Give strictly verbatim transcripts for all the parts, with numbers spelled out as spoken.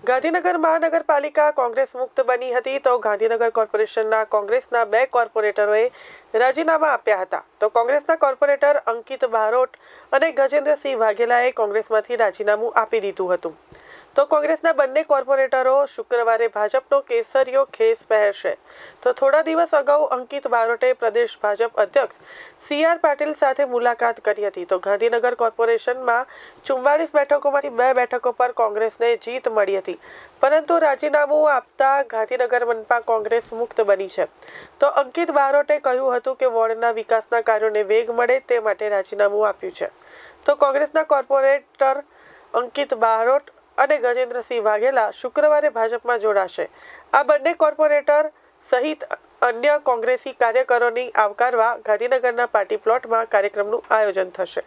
ગાંધીનગર મહાનગરપાલિકા કોંગ્રેસ મુક્ત બની હતી તો ગાંધીનગર કોર્પોરેશનના કોંગ્રેસના બે કોર્પોરેટરોએ રાજીનામા આપ્યા હતા તો કોંગ્રેસના કોર્પોરેટર અંકિત બારોટ અને ગજેન્દ્રસિંહ વાઘેલાએ કોંગ્રેસમાંથી રાજીનામું આપી દીધું હતું તો કોંગ્રેસના બંને કોર્પોરેટરો શુક્રવારે ભાજપનો કેસરીયો ખેસ પહેરશે તો થોડા દિવસ અગાઉ અંકિત બારોટે પ્રદેશ ભાજપ અધ્યક્ષ સી આર પાટીલ સાથે મુલાકાત કરી હતી તો ગાંધીનગર કોર્પોરેશનમાં ચુમ્માલીસ બેઠકોમાંથી બે બેઠકો પર કોંગ્રેસને જીત મળી હતી પરંતુ રાજીનામું આપતા ગાંધીનગર મનપા કોંગ્રેસ મુક્ત બની છે તો અંકિત બારોટે કહ્યું હતું કે વોર્ડના વિકાસના કાર્યોને વેગ મળે તે માટે રાજીનામું આપ્યું છે તો કોંગ્રેસના કોર્પોરેટર અંકિત બારોટ અને ગજેન્દ્રસિંહ વાઘેલા શુક્રવારે ભાજપમાં જોડાશે આ બંને કોર્પોરેટર સહિત અન્ય કોંગ્રેસી કાર્યકરોની આવકારવા ગાંધીનગરના પાર્ટી પ્લોટમાં કાર્યક્રમનું આયોજન થશે।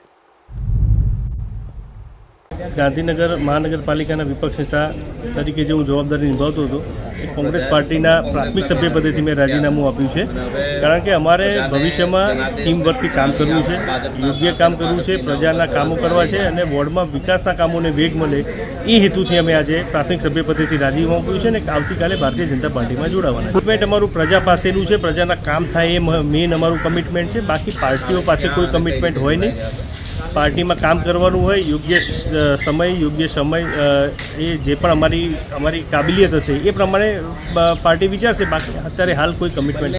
ગાંધીનગર મહાનગરપાલિકાના વિપક્ષ નેતા તરીકે જે હું જવાબદારી નિભાવતો હતો એ કોંગ્રેસ પાર્ટીના પ્રાથમિક સભ્ય પદેથી મેં રાજીનામું આપ્યું છે કારણ કે અમારે ભવિષ્યમાં ટીમ વર્કથી કામ કરવું છે, યોગ્ય કામ કરવું છે, પ્રજાના કામો કરવા છે અને વોર્ડમાં વિકાસના કામોને વેગ મળે એ હેતુથી અમે આજે પ્રાથમિક સભ્ય પદેથી રાજીનામું આપ્યું છે અને આવતીકાલે ભારતીય જનતા પાર્ટીમાં જોડાવાના કમિટમેન્ટ અમારું પ્રજા પાસેનું છે, પ્રજાના કામ થાય એ મેઇન અમારું કમિટમેન્ટ છે, બાકી પાર્ટીઓ પાસે કોઈ કમિટમેન્ટ હોય નહીં। પાર્ટીમાં કામ કરવાનું હોય, યોગ્ય સમય યોગ્ય સમય એ જે પણ અમારી અમારી કાબિલિયત હશે એ પ્રમાણે પાર્ટી વિચારશે, બાકી અત્યારે હાલ કોઈ કમિટમેન્ટ